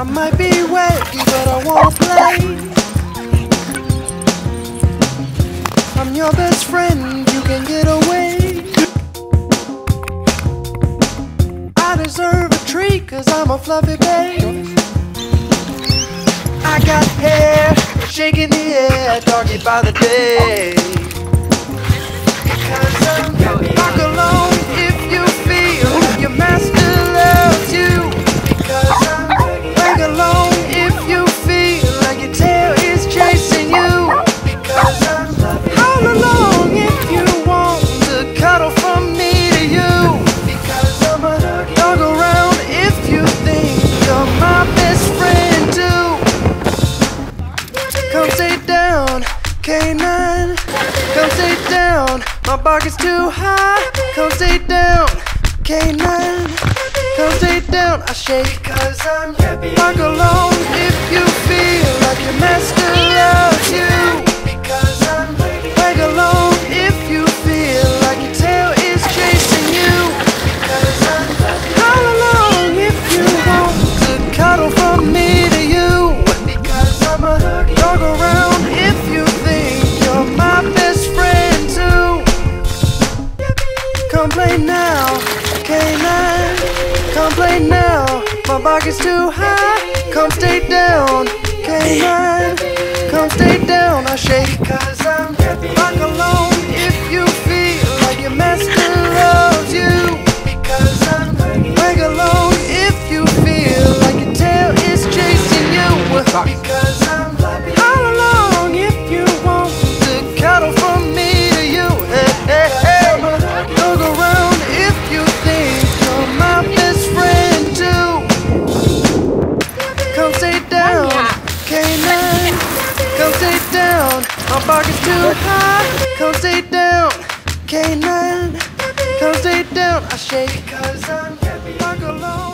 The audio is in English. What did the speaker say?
might be wacky, but I won't play. I'm your best friend, you can get away. I deserve a treat, cause I'm a fluffy babe. I got hair shaking the air, doggy by the day. Because I'm walk alone if you feel your master loves you. Because I'm wag alone if you feel like your tail is chasing you. Because I'm all along if you want to cuddle from me to you. Because I'm a dog around if you think you're my best friend too. Come sit down, K9. Come sit down, my bark is too high. Come sit down, K9. Come sit down, I shake cause I'm bark alone if you feel like your master loves you. Because I'm wag alone if you feel like your tail is chasing you. Because I'm all along if you want to cuddle from me to you. Because I'm a dog around if you think you're my best friend too. Come play now, K9. Come play now, my bark is too high. Come stay down, K9. Come stay down, I shake cause I'm bark alone if you feel like your master loves you. Because I'm wag alone if you feel like your tail is chasing you. Because I'm all along if you want to cuddle from me to you. Hey, hey, hey. Dog around if you think you're my best friend too. Come sit down, K9. Come sit down, my bark is too high. Come sit down, K9. Come sit down, I shake cause I'm bark alone.